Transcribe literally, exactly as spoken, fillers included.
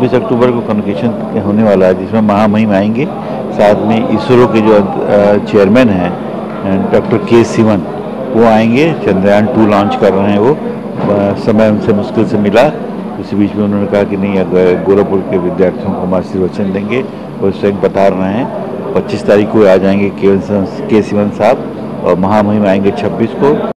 छब्बीस अक्टूबर को कन्वोकेशन होने वाला है, जिसमें महामहिम आएंगे। साथ में इसरो के जो चेयरमैन हैं डॉक्टर के सिवन, वो आएंगे। चंद्रयान टू लॉन्च कर रहे हैं वो। समय उनसे मुश्किल से मिला, इसी बीच में उन्होंने कहा कि नहीं, अगर गोरखपुर के विद्यार्थियों को हम आशीर्वचन देंगे, वो स्वयं बता रहे हैं। पच्चीस तारीख को आ जाएंगे के सिवन साहब और महामहिम आएंगे छब्बीस को।